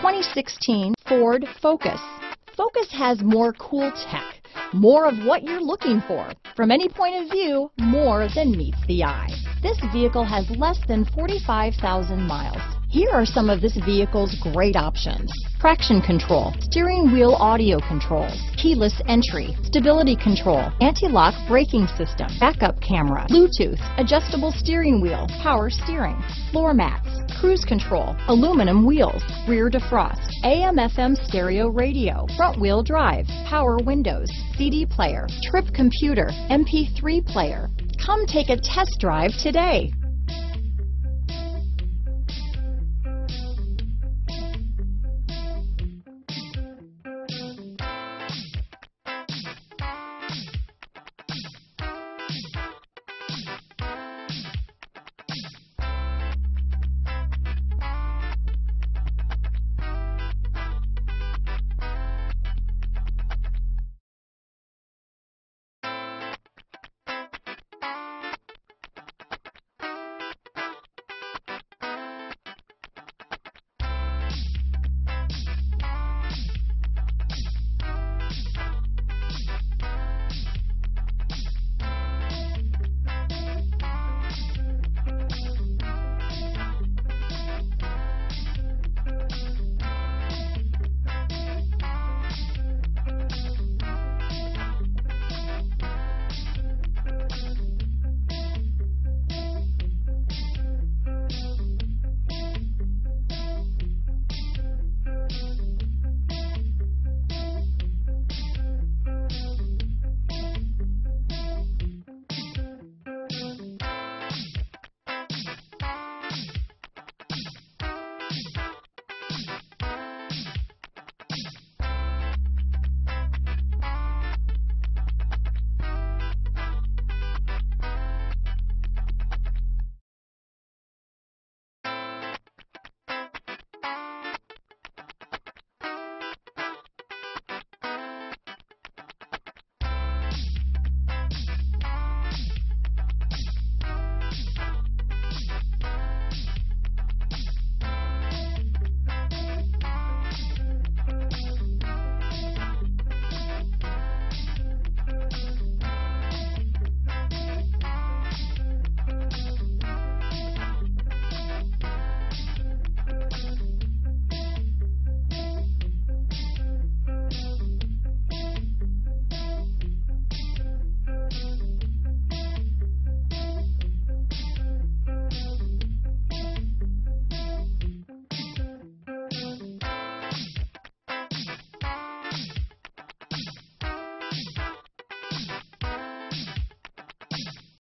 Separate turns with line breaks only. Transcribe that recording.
2016 Ford Focus. Focus has more cool tech, more of what you're looking for. From any point of view, more than meets the eye. This vehicle has less than 45,000 miles. Here are some of this vehicle's great options: traction control, steering wheel audio controls, keyless entry, stability control, anti-lock braking system, backup camera, Bluetooth, adjustable steering wheel, power steering, floor mats, cruise control, aluminum wheels, rear defrost, AM/FM stereo radio, front wheel drive, power windows, CD player, trip computer, MP3 player. Come take a test drive today.